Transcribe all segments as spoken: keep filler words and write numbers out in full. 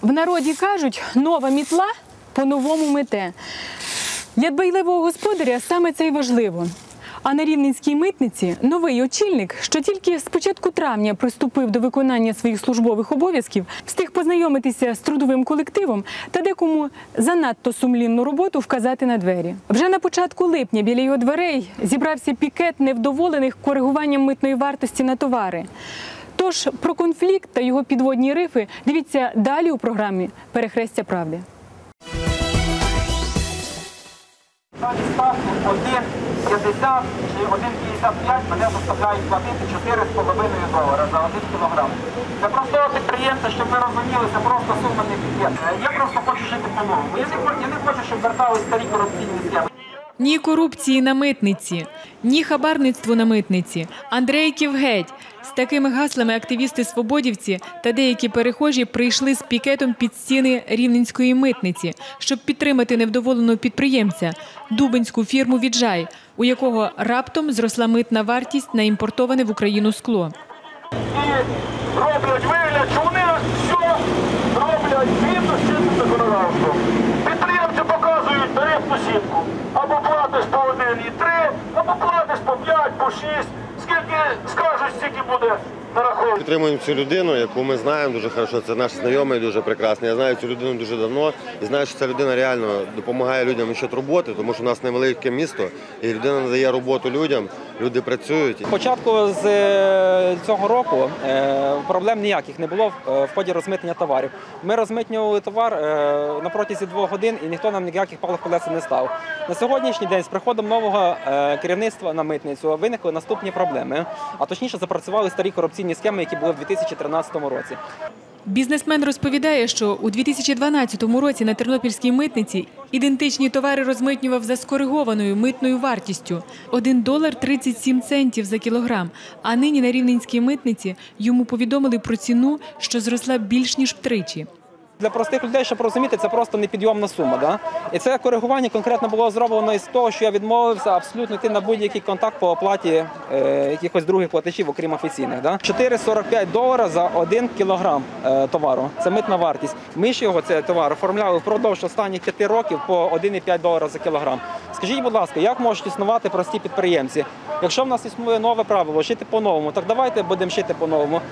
В народі кажуть, нова мітла по-новому мете. Для дбайливого господаря саме це й важливо. А на Рівненській митниці новий очільник, що тільки з початку травня приступив до виконання своїх службових обов'язків, встиг познайомитися з трудовим колективом та декому занадто сумлінну роботу вказати на двері. Вже на початку липня біля його дверей зібрався пікет невдоволених коригуванням митної вартості на товари. Тож про конфлікт та його підводні рифи дивіться далі у програмі «Перехрестя правди». один п'ятдесят чи один п'ятдесят п'ять мене заставляють платити чотири з половиною долара за один кілограм. Це простого підприємця, щоб ви розуміли, це просто сума не під'ємна. Я просто хочу жити по-новому. Я, я не хочу, щоб вертались старі корупційні схеми. Ні корупції на митниці, ні хабарництву на митниці. Андрейків геть. З такими гаслами активісти-свободівці та деякі перехожі прийшли з пікетом під стіни Рівненської митниці, щоб підтримати невдоволеного підприємця – дубинську фірму «Віджай», у якого раптом зросла митна вартість на імпортоване в Україну скло. І роблять вигляд, що вони все роблять згідно з чинним законодавством. Підприємці показують тарифну сітку. Або платиш по один і три, або платиш по п'ять, по шість. Скільки скажуть, стільки буде на рахунку. Підтримуємо цю людину, яку ми знаємо дуже добре. Це наш знайомий, дуже прекрасний. Я знаю цю людину дуже давно і знаю, що ця людина реально допомагає людям щодо роботи, тому що у нас невелике місто, і людина надає роботу людям, люди працюють. Початку з цього року проблем ніяких не було в ході розмитнення товарів. Ми розмитнювали товар на протязі двох годин, і ніхто нам ніяких палок колеса не став. На сьогоднішній день з приходом нового керівництва на митницю виникли наступні проблеми, а точніше запрацювали старі корупційні схеми, які були в дві тисячі тринадцятому році. Бізнесмен розповідає, що у дві тисячі дванадцятому році на Тернопільській митниці ідентичні товари розмитнював за скоригованою митною вартістю – один долар тридцять сім центів за кілограм, а нині на Рівненській митниці йому повідомили про ціну, що зросла більш ніж втричі. Для простих людей, щоб розуміти, це просто непідйомна сума. Да? І це коригування конкретно було зроблено із того, що я відмовився абсолютно йти на будь-який контакт по оплаті е, якихось других платежів, окрім офіційних. Да? чотири сорок п'ять долара за один кілограм е, товару. Це митна вартість. Ми ж його, цей товар, оформляли впродовж останніх п'яти років по один і п'ять долара за кілограм. Скажіть, будь ласка, як можуть існувати прості підприємці? Якщо в нас існує нове правило, шити по-новому, так давайте будемо шити по-новому.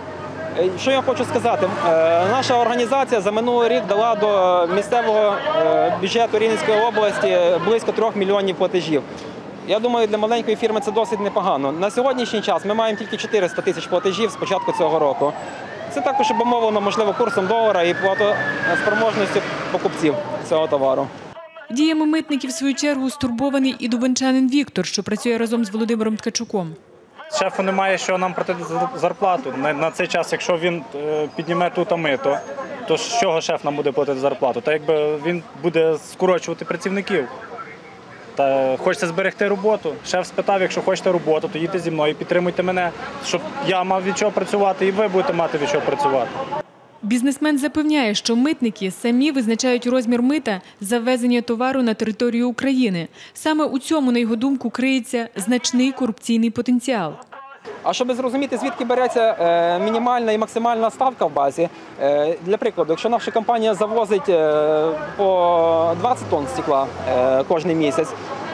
Що я хочу сказати? Наша організація за минулий рік дала до місцевого бюджету Рівненської області близько трьох мільйонів платежів. Я думаю, для маленької фірми це досить непогано. На сьогоднішній час ми маємо тільки чотириста тисяч платежів з початку цього року. Це також обумовлено, можливо, курсом долара і платоспроможністю покупців цього товару. Діями митників, в свою чергу, стурбований і дубенчанин Віктор, що працює разом з Володимиром Ткачуком. Шефу немає що нам платити зарплату. На цей час, якщо він підніме тут мито, то з чого шеф нам буде платити зарплату? Та якби він буде скорочувати працівників. Та хочеться зберегти роботу. Шеф спитав, якщо хочете роботу, то їдьте зі мною, підтримуйте мене, щоб я мав від чого працювати і ви будете мати від чого працювати. Бізнесмен запевняє, що митники самі визначають розмір мита за ввезення товару на територію України. Саме у цьому, на його думку, криється значний корупційний потенціал. А щоб зрозуміти, звідки береться мінімальна і максимальна ставка в базі, для прикладу, якщо наша компанія завозить по двадцять тонн стекла кожен місяць,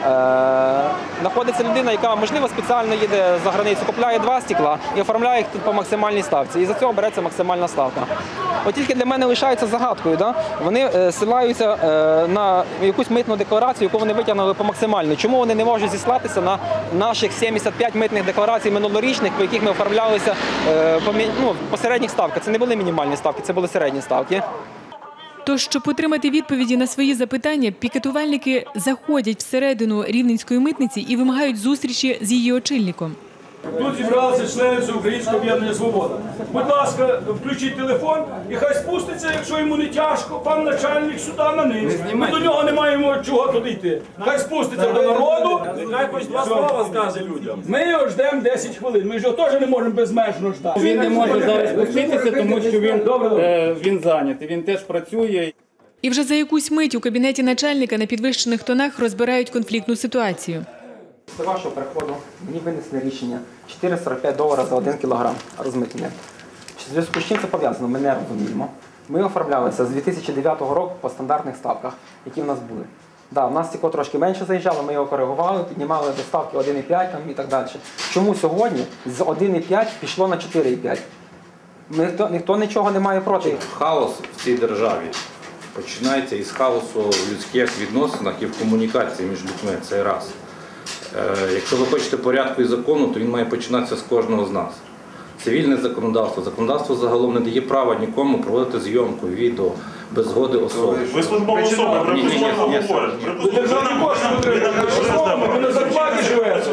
знаходиться людина, яка, можливо, спеціально їде за границю, купляє два стекла і оформляє їх тут по максимальній ставці. І за цього береться максимальна ставка. От тільки для мене лишається загадкою, да? Вони силаються на якусь митну декларацію, яку вони витягнули по максимальній. Чому вони не можуть зіслатися на наших сімдесят п'ять митних декларацій минулорічних, по яких ми оформлялися по, ну, по середніх ставках? Це не були мінімальні ставки, це були середні ставки. Тож, щоб отримати відповіді на свої запитання, пікетувальники заходять всередину Рівненської митниці і вимагають зустрічі з її очільником. Тут зібралися члени Всеукраїнського об'єднання «Свобода». Будь ласка, включіть телефон і хай спуститься, якщо йому не тяжко, пан начальник сюди на низ. Ми до нього не маємо чого туди йти. Хай спуститься до народу. Нехай хоч два слова скаже людям. Ми його ждемо десять хвилин. Ми ж його теж не можемо безмежно ждати. Він не може зараз спуститися, тому що він, е, він зайнятий, він теж працює. І вже за якусь мить у кабінеті начальника на підвищених тонах розбирають конфліктну ситуацію. З вашого приходу мені винесли рішення чотири сорок п'ять доларів за один кілограм розмитнення. В зв'язку з чим це пов'язано, ми не розуміємо. Ми оформлялися з дві тисячі дев'ятого року по стандартних ставках, які в нас були. Да, в нас стекло трошки менше заїжджало, ми його коригували, піднімали до ставки один і п'ять там, і так далі. Чому сьогодні з один і п'ять пішло на чотири і п'ять? Ніхто, ніхто нічого не має проти. Хаос в цій державі починається із хаосу в людських відносинах і в комунікації між людьми. Це раз. Е, якщо ви хочете порядку і закону, то він має починатися з кожного з нас. Цивільне законодавство, законодавство загалом не дає права нікому проводити зйомку, відео, без згоди особи. Ви службова особа, ви Ні, ні, ні, службова ні, говорите. Ви державні кошти отримуєте, ви на зарплаті живете.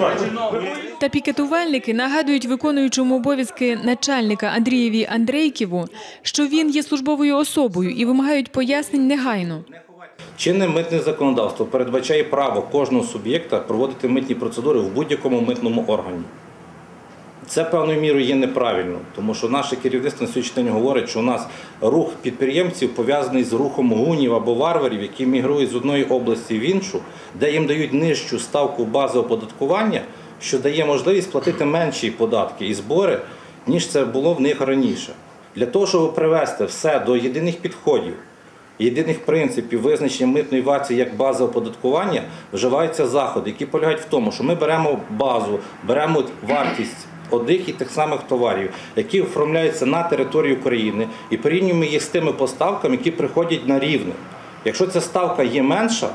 Та пікетувальники нагадують виконуючому обов'язки начальника Андрієві Андрейківу, що він є службовою особою і вимагають пояснень негайно. Чинне митне законодавство передбачає право кожного суб'єкта проводити митні процедури в будь-якому митному органі. Це певною мірою є неправильно, тому що наше керівництво на сьогоднішній день говорить, що у нас рух підприємців пов'язаний з рухом гунів або варварів, які мігрують з одної області в іншу, де їм дають нижчу ставку бази оподаткування, що дає можливість платити менші податки і збори, ніж це було в них раніше. Для того, щоб привести все до єдиних підходів, єдиних принципів визначення митної варті як бази оподаткування, вживаються заходи, які полягають в тому, що ми беремо базу, беремо вартість одних і тих самих товарів, які оформляються на території України, і порівнюємо їх з тими поставками, які приходять на рівне. Якщо ця ставка є менша,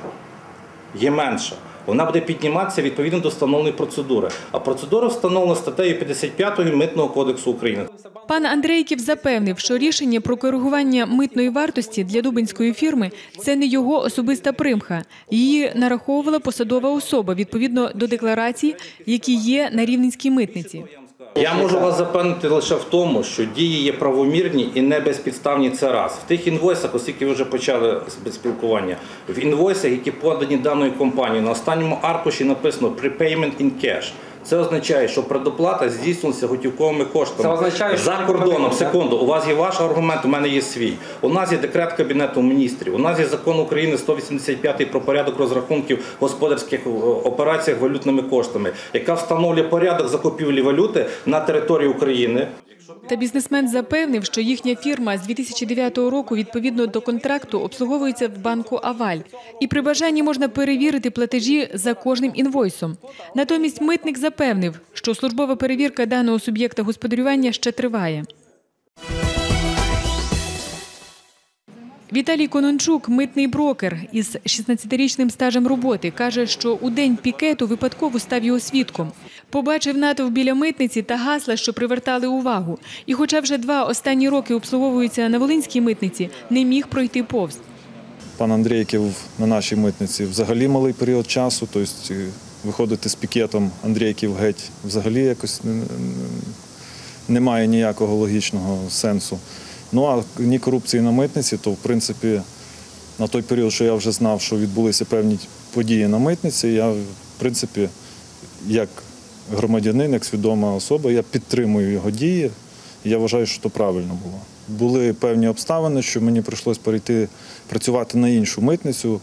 є менша, вона буде підніматися відповідно до встановленої процедури. А процедура встановлена статтею п'ятдесят п'ятою Митного кодексу України. Пан Андрейків запевнив, що рішення про коригування митної вартості для дубинської фірми – це не його особиста примха. Її нараховувала посадова особа відповідно до декларацій, які є на Рівненській митниці. Я можу вас запевнити лише в тому, що дії є правомірні і не безпідставні, це раз. В тих інвойсах, оскільки ви вже почали спілкування, в інвойсах, які подані даною компанією, на останньому аркуші написано «Prepayment in cash». Це означає, що предоплата здійснюється готівковими коштами. Це означає, що за кордоном. це... Секунду, у вас є ваш аргумент, у мене є свій. У нас є декрет Кабінету міністрів, у нас є закон України сто вісімдесят п'ятий про порядок розрахунків в господарських операціях валютними коштами, яка встановлює порядок закупівлі валюти на території України. Та бізнесмен запевнив, що їхня фірма з дві тисячі дев'ятого року відповідно до контракту обслуговується в банку «Аваль». І при бажанні можна перевірити платежі за кожним інвойсом. Натомість митник запевнив, що службова перевірка даного суб'єкта господарювання ще триває. Віталій Конончук – митний брокер із шістнадцятирічним стажем роботи. Каже, що у день пікету випадково став його свідком. Побачив натовп біля митниці та гасла, що привертали увагу. І хоча вже два останні роки обслуговуються на Волинській митниці, не міг пройти повз. Пан Андрійків на нашій митниці взагалі малий період часу, тобто виходити з пікетом Андрійків геть взагалі якось немає ніякого логічного сенсу. Ну, а ні корупції на митниці, то, в принципі, на той період, що я вже знав, що відбулися певні події на митниці, я, в принципі, як громадянин, як свідома особа, я підтримую його дії, і я вважаю, що це правильно було. Були певні обставини, що мені прийшлося перейти працювати на іншу митницю,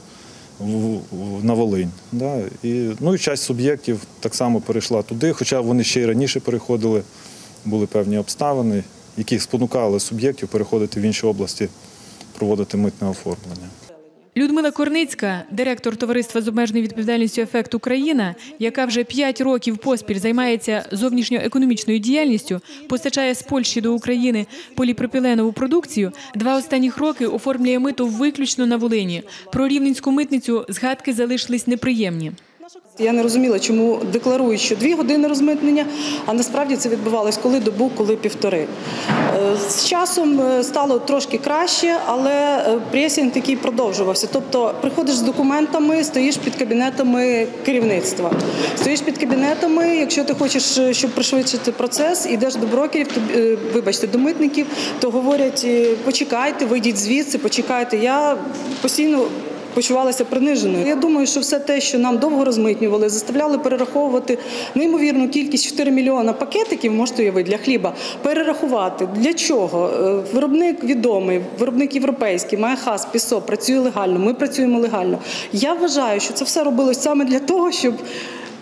на Волинь. Да? І, ну, і часть суб'єктів так само перейшла туди, хоча вони ще й раніше переходили, були певні обставини, які спонукали суб'єктів переходити в інші області, проводити митне оформлення. Людмила Корницька, директор товариства з обмеженою відповідальністю «Ефект Україна», яка вже п'ять років поспіль займається зовнішньоекономічною діяльністю, постачає з Польщі до України поліпропіленову продукцію, два останніх роки оформлює мито виключно на Волині. Про рівненську митницю згадки залишились неприємні. Я не розуміла, чому декларують, що дві години розмитнення, а насправді це відбувалось коли добу, коли півтори. З часом стало трошки краще, але пресінг такий продовжувався. Тобто приходиш з документами, стоїш під кабінетами керівництва. Стоїш під кабінетами, якщо ти хочеш, щоб пришвидшити процес, йдеш до брокерів, вибачте, до митників, то говорять, почекайте, вийдіть звідси, почекайте. Я постійно почувалася приниженою. Я думаю, що все те, що нам довго розмитнювали, заставляли перераховувати неймовірну кількість чотири мільйона пакетиків, можете уявити, для хліба, перерахувати. Для чого? Виробник відомий, виробник європейський, має хас, пісо, працює легально, ми працюємо легально. Я вважаю, що це все робилось саме для того, щоб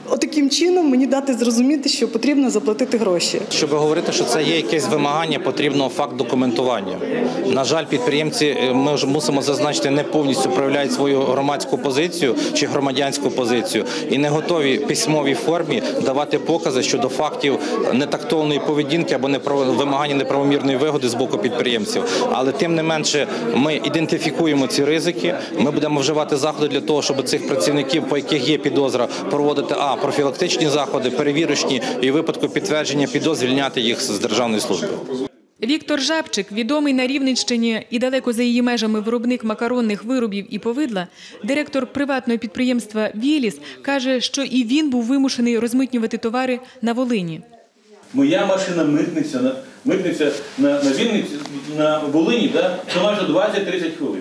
отаким чином мені дати зрозуміти, що потрібно заплатити гроші. Щоб говорити, що це є якесь вимагання, потрібно факт документування. На жаль, підприємці, ми вже мусимо зазначити, не повністю проявляють свою громадську позицію чи громадянську позицію і не готові в письмовій формі давати покази щодо фактів нетактовної поведінки або вимагання неправомірної вигоди з боку підприємців. Але тим не менше ми ідентифікуємо ці ризики, ми будемо вживати заходи для того, щоб цих працівників, по яких є підозра, проводити а профілактичні заходи, перевірочні і в випадку підтвердження підозр звільняти їх з державної служби. Віктор Жабчик, відомий на Рівненщині і далеко за її межами виробник макаронних виробів і повидла, директор приватного підприємства «Віліс», каже, що і він був вимушений розмитнювати товари на Волині. Моя машина митниця, на, митниця на, на, Вінниці, на Волині, да, це майже двадцять-тридцять хвилин.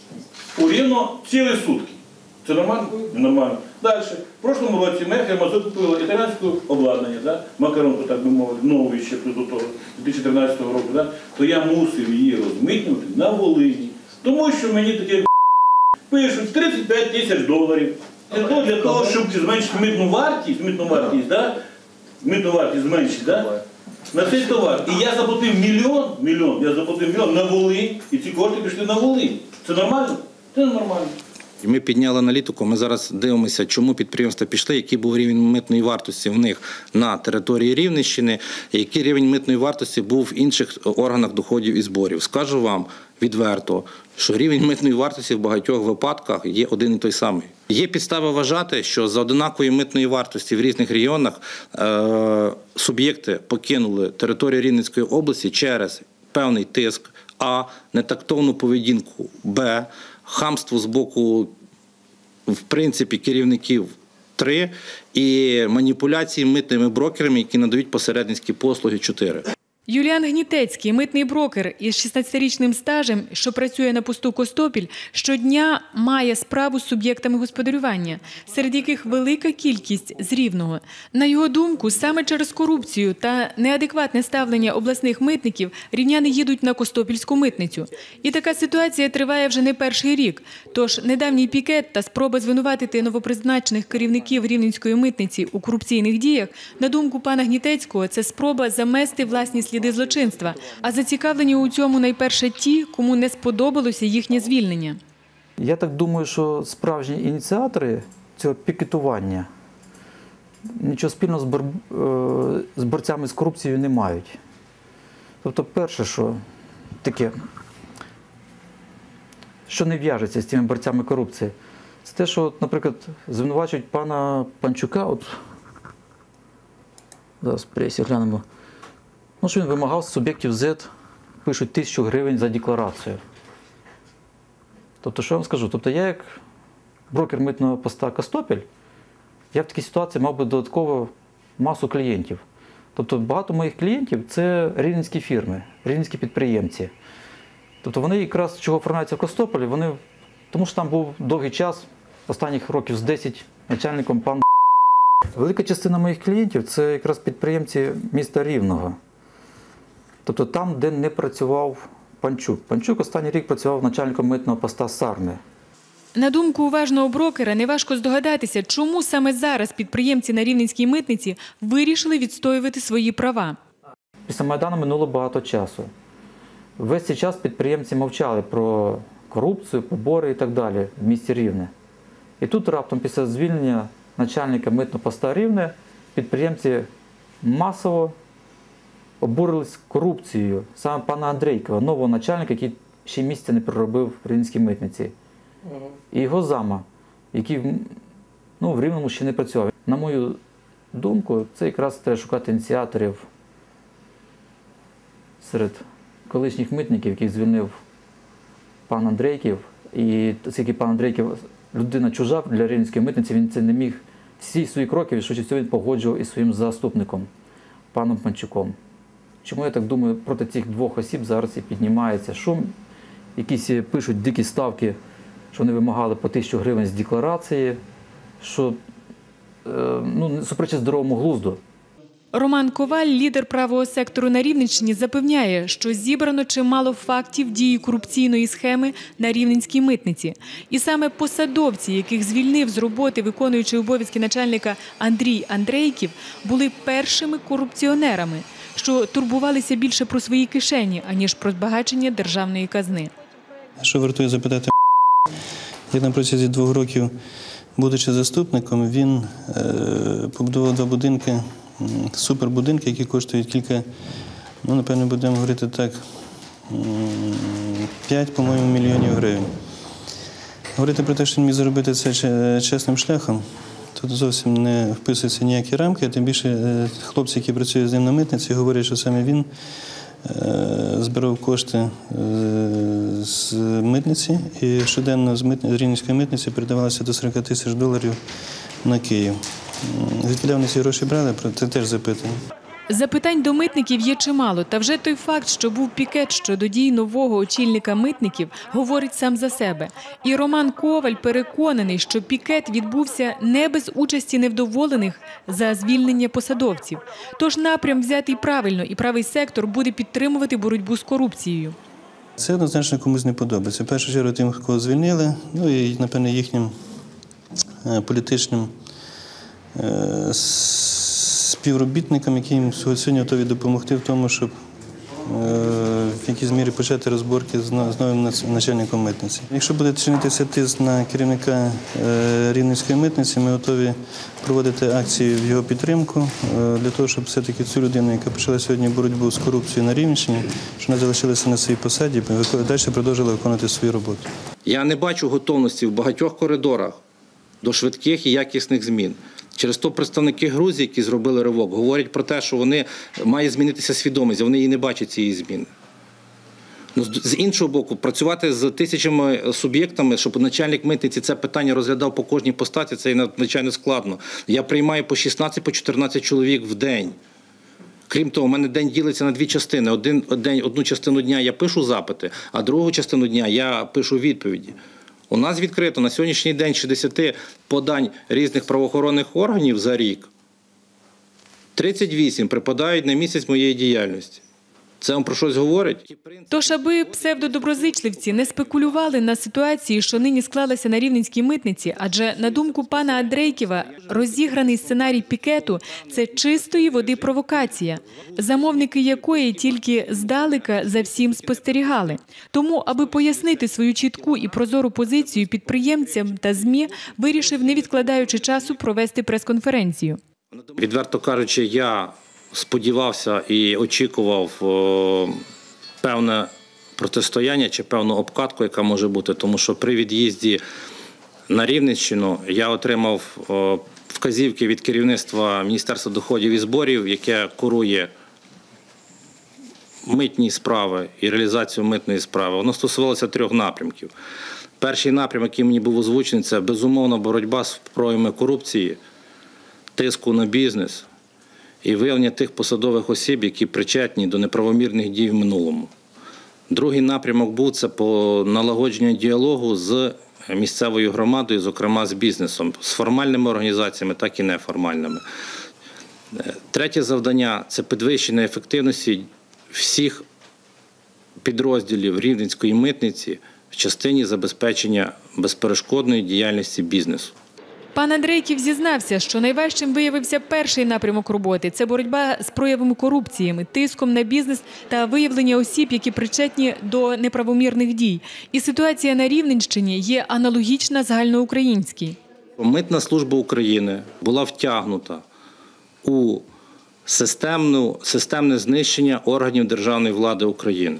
У Рівно цілі сутки. Це нормально? Нормально. Далі. В прошлому році ми фірма закупила італійське обладнання, да? Макаронку, так би мовити, нової ще до того, дві тисячі тринадцятого року, да? То я мусив її розмитнювати на Волині. Тому що мені таке пишуть тридцять п'ять тисяч доларів. Для того, для того, щоб зменшити митну вартість, митну вартість, да? митну вартість зменшити, да? На цей товар. І я заплатив мільйон, мільйон, я заплатив мільйон на Волинь, і ці кошти пішли на Волинь. Це нормально? Це нормально. Ми підняли аналітику, ми зараз дивимося, чому підприємства пішли, який був рівень митної вартості в них на території Рівненщини, і який рівень митної вартості був в інших органах доходів і зборів. Скажу вам відверто, що рівень митної вартості в багатьох випадках є один і той самий. Є підстави вважати, що за однакової митної вартості в різних регіонах е- суб'єкти покинули територію Рівненської області через певний тиск, а нетактовну поведінку, б, хамство з боку, в принципі, керівників, три, і маніпуляції митними брокерами, які надають посередницькі послуги, чотири. Юліан Гнітецький, митний брокер із шістнадцятирічним стажем, що працює на посту Костопіль, щодня має справу з суб'єктами господарювання, серед яких велика кількість з Рівного. На його думку, саме через корупцію та неадекватне ставлення обласних митників рівняни їдуть на Костопільську митницю. І така ситуація триває вже не перший рік. Тож недавній пікет та спроба звинуватити новопризначених керівників Рівненської митниці у корупційних діях, на думку пана Гнітецького, це спроба замести власні сліди злочинства, а зацікавлені у цьому найперше ті, кому не сподобалося їхнє звільнення. Я так думаю, що справжні ініціатори цього пікетування нічого спільного з, бор... з борцями з корупцією не мають. Тобто перше, що таке, що не в'яжеться з цими борцями корупції, це те, що, наприклад, звинувачують пана Панчука, от зараз в пресі глянемо, ну, що він вимагав з суб'єктів зет, пишуть тисячу гривень за декларацію. Тобто, що я вам скажу? Тобто я як брокер митного поста Костопіль, я в такій ситуації мав би додатково масу клієнтів. Тобто багато моїх клієнтів – це рівненські фірми, рівненські підприємці. Тобто вони якраз чого оформляються в Костополі, вони, тому що там був довгий час, останніх років з десять, начальником пан. Велика частина моїх клієнтів – це якраз підприємці міста Рівного. Тобто там, де не працював Панчук. Панчук останній рік працював начальником митного поста Сарни. На думку уважного брокера, неважко здогадатися, чому саме зараз підприємці на Рівненській митниці вирішили відстоювати свої права. Після Майдану минуло багато часу. Весь цей час підприємці мовчали про корупцію, побори і так далі в місті Рівне. І тут раптом після звільнення начальника митного поста Рівне підприємці масово обурились корупцією саме пана Андрейкова, нового начальника, який ще місяця не проробив в Рівненській митниці. І його зама, який ну, в Рівному ще не працював. На мою думку, це якраз треба шукати ініціаторів серед колишніх митників, яких звільнив пан Андрейків. І оскільки пан Андрейків людина чужа для Рівненської митниці, він це не міг всі свої кроки, що він погоджував із своїм заступником, паном Панчуком. Чому, я так думаю, проти цих двох осіб зараз і піднімається шум. Якісь пишуть дикі ставки, що вони вимагали по тисячу гривень з декларації, що ну, суперечить здоровому глузду. Роман Коваль, лідер правого сектору на Рівненщині, запевняє, що зібрано чимало фактів дії корупційної схеми на Рівненській митниці. І саме посадовці, яких звільнив з роботи виконуючий обов'язки начальника Андрій Андрейків, були першими корупціонерами, що турбувалися більше про свої кишені, аніж про збагачення державної казни. Що вартує запитати, як на протязі двох років, будучи заступником, він е, побудував два будинки, супербудинки, які коштують кілька, ну, напевно, будемо говорити так, п'ять, по-моєму, мільйонів гривень. Говорити про те, що він міг заробити це чесним шляхом, тут зовсім не вписуються ніякі рамки, а тим більше хлопці, які працюють з ним на митниці, говорять, що саме він збирав кошти з митниці і щоденно з Рівненської митниці передавалося до сорок тисяч доларів на Київ. Звідки вони ці гроші брали, про це теж запитання. Запитань до митників є чимало, та вже той факт, що був пікет щодо дій нового очільника митників, говорить сам за себе. І Роман Коваль переконаний, що пікет відбувся не без участі невдоволених за звільнення посадовців. Тож напрям взятий правильно, і правий сектор буде підтримувати боротьбу з корупцією. Це однозначно комусь не подобається. В першу чергу тим, кого звільнили, ну і, напевно, їхнім політичним співробітникам, які їм сьогодні готові допомогти в тому, щоб в якійсь мірі почати розборки з новим начальником митниці. Якщо буде чинитися тиск на керівника Рівненської митниці, ми готові проводити акції в його підтримку для того, щоб все-таки цю людину, яка почала сьогодні боротьбу з корупцією на Рівненщині, щоб вона залишилася на своїй посаді і далі продовжила виконувати свою роботу. Я не бачу готовності в багатьох коридорах до швидких і якісних змін. Через то представники Грузії, які зробили ривок, говорять про те, що вони має змінитися свідомість, а вони її не бачать цієї зміни. Ну, з іншого боку, працювати з тисячами суб'єктами, щоб начальник митниці це питання розглядав по кожній постаті, це надзвичайно складно. Я приймаю по шістнадцять, по чотирнадцять чоловік в день. Крім того, у мене день ділиться на дві частини. Один день, одну частину дня я пишу запити, а другу частину дня я пишу відповіді. У нас відкрито на сьогоднішній день шістдесят подань різних правоохоронних органів за рік. тридцять вісім припадають на місяць моєї діяльності. Це вам про щось говорить? Тож, аби псевдодоброзичливці не спекулювали на ситуації, що нині склалася на Рівненській митниці, адже, на думку пана Андрейківа, розіграний сценарій пікету – це чистої води провокація, замовники якої тільки здалека за всім спостерігали. Тому, аби пояснити свою чітку і прозору позицію підприємцям та ЗМІ, вирішив, не відкладаючи часу, провести прес-конференцію. Відверто кажучи, я сподівався і очікував о, певне протистояння чи певну обкатку, яка може бути. Тому що при від'їзді на Рівненщину я отримав о, вказівки від керівництва Міністерства доходів і зборів, яке курує митні справи і реалізацію митної справи. Воно стосувалося трьох напрямків. Перший напрямок, який мені був озвучений, це безумовна боротьба з проявами корупції, тиску на бізнес і виявлення тих посадових осіб, які причетні до неправомірних дій в минулому. Другий напрямок був – це по налагодженню діалогу з місцевою громадою, зокрема з бізнесом, з формальними організаціями, так і неформальними. Третє завдання – це підвищення ефективності всіх підрозділів Рівненської митниці в частині забезпечення безперешкодної діяльності бізнесу. Пан Андрейків зізнався, що найважчим виявився перший напрямок роботи – це боротьба з проявами корупціями, тиском на бізнес та виявлення осіб, які причетні до неправомірних дій. І ситуація на Рівненщині є аналогічна загальноукраїнській. Митна служба України була втягнута у системну, системне знищення органів державної влади України.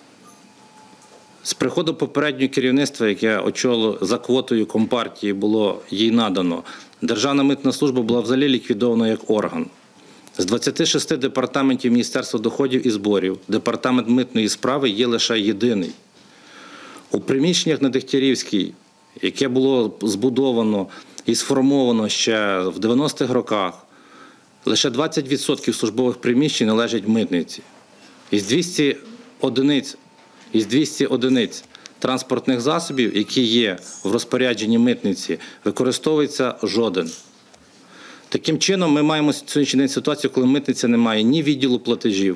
З приходу попереднього керівництва, яке очолило за квотою Компартії, було їй надано, Державна митна служба була взагалі ліквідована як орган. З двадцяти шести департаментів Міністерства доходів і зборів департамент митної справи є лише єдиний. У приміщеннях на Дегтярівській, яке було збудовано і сформовано ще в дев'яностих роках, лише двадцять відсотків службових приміщень належать митниці. Із двохсот одиниць Із двохсот одиниць транспортних засобів, які є в розпорядженні митниці, використовується жоден. Таким чином, ми маємо сьогоднішній день ситуацію, коли митниця не має ні відділу платежів,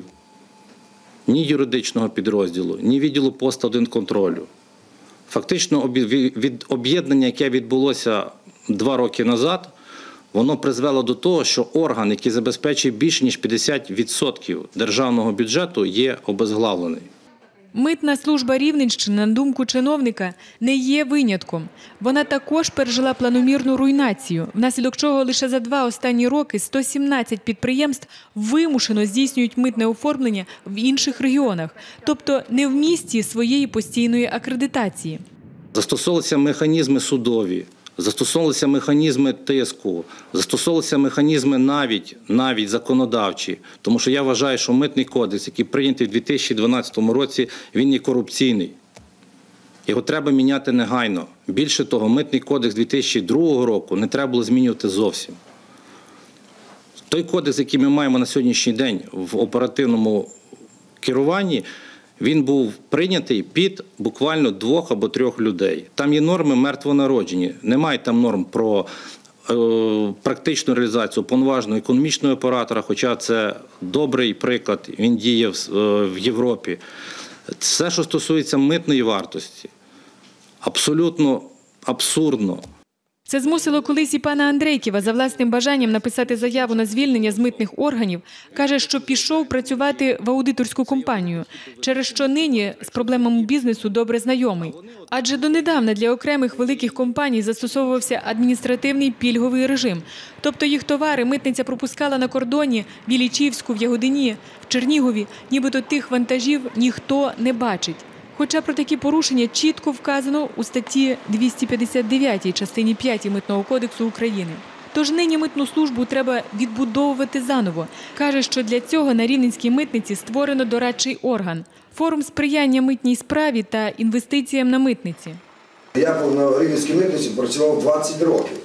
ні юридичного підрозділу, ні відділу пост один контролю. Фактично, від об'єднання, яке відбулося два роки назад, воно призвело до того, що орган, який забезпечує більше ніж п'ятдесят відсотків державного бюджету, є обезглавлений. Митна служба Рівненщини, на думку чиновника, не є винятком. Вона також пережила планомірну руйнацію, внаслідок чого лише за два останні роки сто сімнадцять підприємств вимушено здійснюють митне оформлення в інших регіонах, тобто не в місті своєї постійної акредитації. Застосовувалися механізми судові, застосовувалися механізми тиску, застосовувалися механізми навіть, навіть законодавчі. Тому що я вважаю, що митний кодекс, який прийнятий в дві тисячі дванадцятому році, він є корупційний. Його треба міняти негайно. Більше того, митний кодекс дві тисячі другого року не треба було змінювати зовсім. Той кодекс, який ми маємо на сьогоднішній день в оперативному керуванні, він був прийнятий під буквально двох або трьох людей. Там є норми мертвонароджені. Немає там норм про е, практичну реалізацію повноважного економічного оператора, хоча це добрий приклад, він діє в, е, в Європі. Все, що стосується митної вартості, абсолютно абсурдно. Це змусило колись і пана Андрейківа за власним бажанням написати заяву на звільнення з митних органів. Каже, що пішов працювати в аудиторську компанію, через що нині з проблемами бізнесу добре знайомий. Адже донедавна для окремих великих компаній застосовувався адміністративний пільговий режим. Тобто їх товари митниця пропускала на кордоні в Іллічівську, в Ягодині, в Чернігові, нібито тих вантажів ніхто не бачить. Хоча про такі порушення чітко вказано у статті двісті п'ятдесят дев'ятій частині п'ятій Митного кодексу України. Тож нині митну службу треба відбудовувати заново. Каже, що для цього на Рівненській митниці створено дорадчий орган – форум сприяння митній справі та інвестиціям на митниці. Я на Рівненській митниці працював двадцять років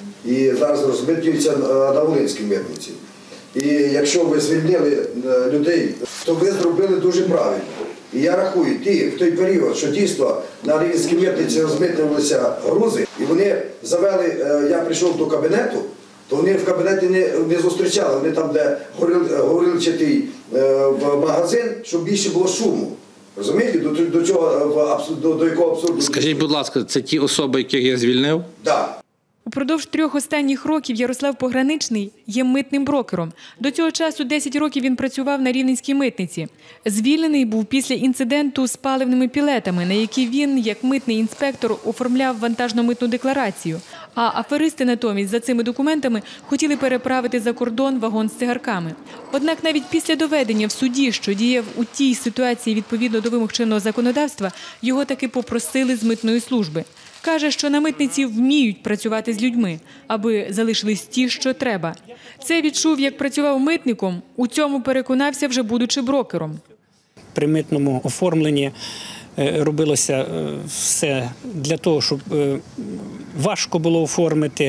і зараз розмитнюється на Волинській митниці. І якщо ви звільнили людей, то ви зробили дуже правильно. І я рахую, ті, в той період, що дійсно на Рівненській митниці розмитнювалися грузи, і вони завели, я прийшов до кабінету, то вони в кабінеті не, не зустрічали, вони там, де горілчатий в магазин, щоб більше було шуму. Розумієте, до, до, чого, до, до якого абсурду? Скажіть, будь ласка, це ті особи, яких я звільнив? Так. Упродовж трьох останніх років Ярослав Пограничний є митним брокером. До цього часу десять років він працював на Рівненській митниці. Звільнений був після інциденту з паливними пілетами, на які він, як митний інспектор, оформляв вантажно-митну декларацію. А аферисти натомість за цими документами хотіли переправити за кордон вагон з цигарками. Однак навіть після доведення в суді, що діяв у тій ситуації відповідно до вимог чинного законодавства, його таки попросили з митної служби. Каже, що на митниці вміють працювати з людьми, аби залишились ті, що треба. Це відчув, як працював митником, у цьому переконався, вже будучи брокером. При митному оформленні робилося все для того, щоб важко було оформити.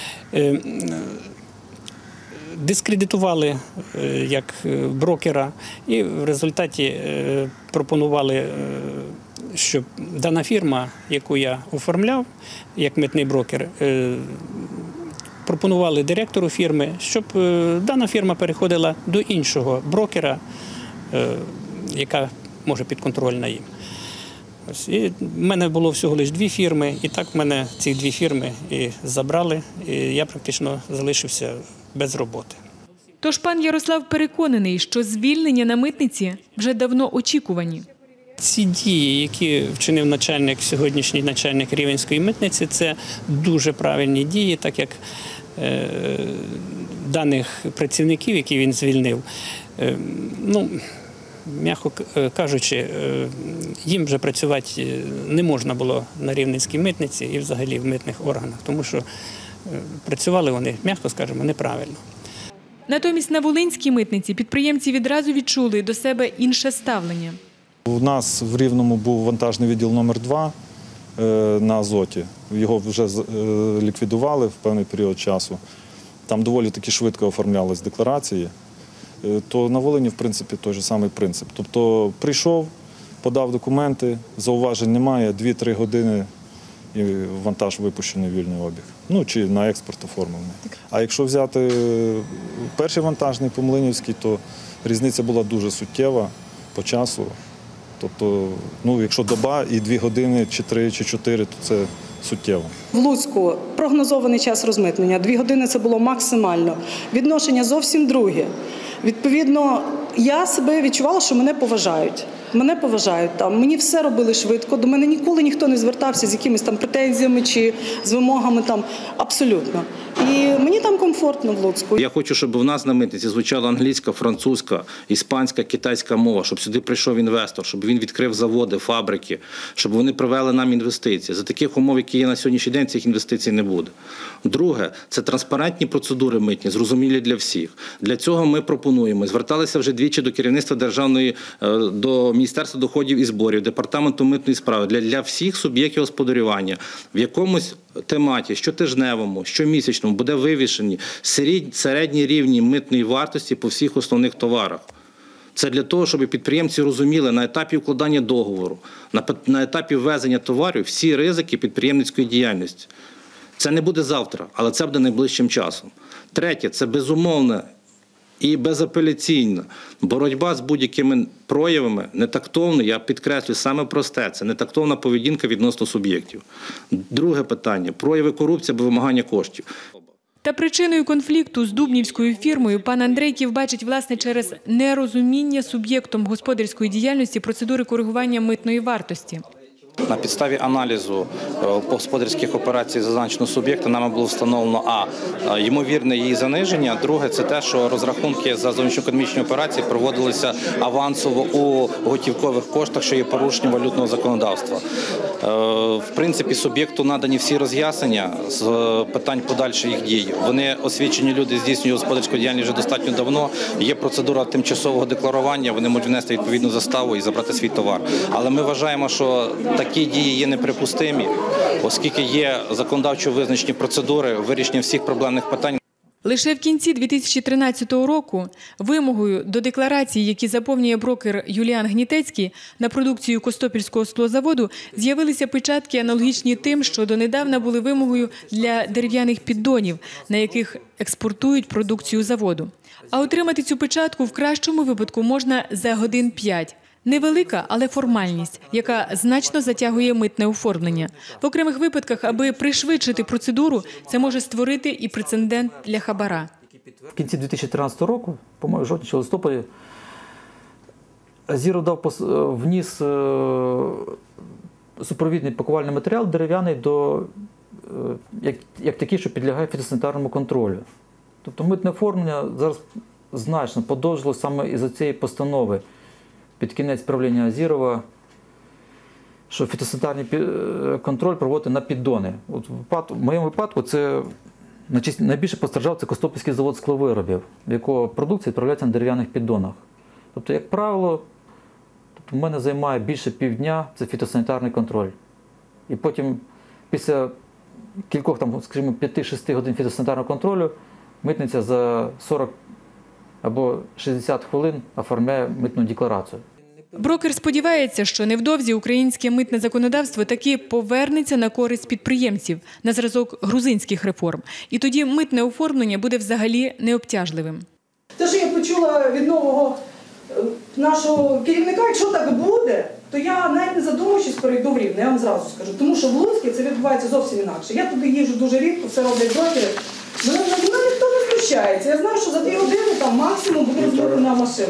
Дискредитували як брокера і в результаті пропонували, щоб дана фірма, яку я оформляв як митний брокер, пропонували директору фірми, щоб дана фірма переходила до іншого брокера, яка може підконтрольна їм. Ось. І в мене було всього лише дві фірми, і так в мене ці дві фірми і забрали, і я практично залишився без роботи. Тож пан Ярослав переконаний, що звільнення на митниці вже давно очікувані. Ці дії, які вчинив начальник, сьогоднішній начальник Рівненської митниці, це дуже правильні дії, так як е, даних працівників, які він звільнив, е, ну, м'яко кажучи, їм вже працювати не можна було на Рівненській митниці і взагалі в митних органах, тому що працювали вони, м'яко скажемо, неправильно. Натомість на Волинській митниці підприємці відразу відчули до себе інше ставлення. У нас в Рівному був вантажний відділ номер два на Азоті. Його вже ліквідували в певний період часу. Там доволі таки швидко оформлялись декларації. То на Волині, в принципі, той же самий принцип. Тобто прийшов, подав документи, зауважень немає, дві-три години і вантаж випущений в вільний обіг. Ну, чи на експорт оформлений. А якщо взяти перший вантажний по Млинівській, то різниця була дуже суттєва по часу. Тобто, ну, якщо доба і дві години, чи три, чи чотири, то це суттєво. В Луцьку прогнозований час розмитнення. Дві години – це було максимально. Відношення зовсім друге. Відповідно, я себе відчувала, що мене поважають. Мене поважають там. Мені все робили швидко. До мене ніколи ніхто не звертався з якимись там претензіями чи з вимогами там. Абсолютно. І мені там комфортно в Луцьку. Я хочу, щоб в нас на митниці звучала англійська, французька, іспанська, китайська мова, щоб сюди прийшов інвестор, щоб він відкрив заводи, фабрики, щоб вони привели нам інвестиції. За таких умов, які є на сьогоднішній день, цих інвестицій не буде. Друге – це транспарентні процедури митні, зрозумілі для всіх. Для цього ми пропонуємо, зверталися вже двічі до керівництва державної, до Міністерства доходів і зборів, Департаменту митної справи, для, для всіх суб'єктів господарювання в якомусь тематі, щотижневому, щомісячному буде вивішені середні рівні митної вартості по всіх основних товарах. Це для того, щоб підприємці розуміли на етапі укладання договору, на, на етапі ввезення товарів всі ризики підприємницької діяльності. Це не буде завтра, але це буде найближчим часом. Третє – це безумовне і безапеляційна боротьба з будь-якими проявами нетактовної, я підкреслюю, саме просте, це нетактовна поведінка відносно суб'єктів. Друге питання – прояви корупції або вимагання коштів. Та причиною конфлікту з дубнівською фірмою пан Андрейків бачить, власне, через нерозуміння суб'єктом господарської діяльності процедури коригування митної вартості. На підставі аналізу господарських операцій зазначеного суб'єкта нами було встановлено а. ймовірне її заниження, друге – це те, що розрахунки за зовнішньоекономічні операції проводилися авансово у готівкових коштах, що є порушенням валютного законодавства. В принципі, суб'єкту надані всі роз'яснення з питань подальших їх дій. Вони освічені люди, здійснюють господарську діяльність вже достатньо давно, є процедура тимчасового декларування, вони можуть внести відповідну заставу і забрати свій товар. Але ми вважаємо, що такі дії є неприпустимі, оскільки є законодавчо визначені процедури вирішення всіх проблемних питань. Лише в кінці дві тисячі тринадцятого року вимогою до декларації, які заповнює брокер Юліан Гнітецький на продукцію Костопільського склозаводу, з'явилися печатки, аналогічні тим, що донедавна були вимогою для дерев'яних піддонів, на яких експортують продукцію заводу. А отримати цю печатку в кращому випадку можна за годин п'ять. Невелика, але формальність, яка значно затягує митне оформлення. В окремих випадках, аби пришвидшити процедуру, це може створити і прецедент для хабара. В кінці дві тисячі тринадцятого року, по-моєму, жовтні чи листопаді, Азіров дав вніс супровідний пакувальний матеріал дерев'яний до як, як такий, що підлягає фітосанітарному контролю. Тобто митне оформлення зараз значно подовжило саме із-за цієї постанови під кінець правління Азірова, що фітосанітарний контроль проводити на піддони. От в моєму випадку це найбільше постраждав це Костопільський завод скловиробів, в якого продукція відправляється на дерев'яних піддонах. Тобто, як правило, тобто, в мене займає більше півдня це фітосанітарний контроль. І потім, після кількох, там, скажімо, п'яти-шести годин фітосанітарного контролю, митниця за сорок або шістдесят хвилин оформляє митну декларацію. Брокер сподівається, що невдовзі українське митне законодавство таки повернеться на користь підприємців на зразок грузинських реформ. І тоді митне оформлення буде взагалі необтяжливим. Те, що я почула від нового нашого керівника, якщо так буде, то я навіть не задумуючись перейду в Рівне, я вам зразу скажу. Тому що в Луцьку це відбувається зовсім інакше. Я туди їжджу дуже рідко, все роблять брокери. Мене ніхто не знущається. Я знаю, що за дві години там максимум буде розблокена машина.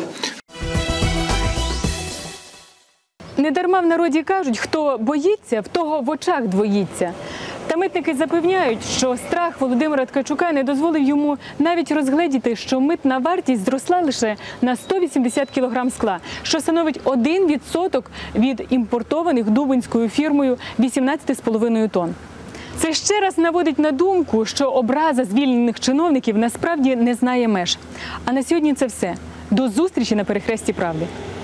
Недарма в народі кажуть, хто боїться, в того в очах двоїться. Та митники запевняють, що страх Володимира Ткачука не дозволив йому навіть розгледіти, що митна вартість зросла лише на сто вісімдесят кілограм скла, що становить один відсоток від імпортованих дубинською фірмою вісімнадцять з половиною тонн. Це ще раз наводить на думку, що образа звільнених чиновників насправді не знає меж. А на сьогодні це все. До зустрічі на перехресті правди.